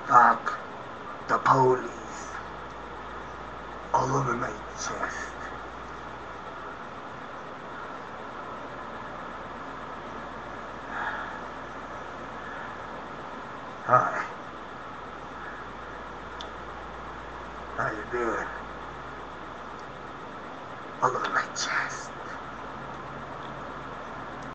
Fuck the police all over my chest. Hi. How you doing? All over my chest.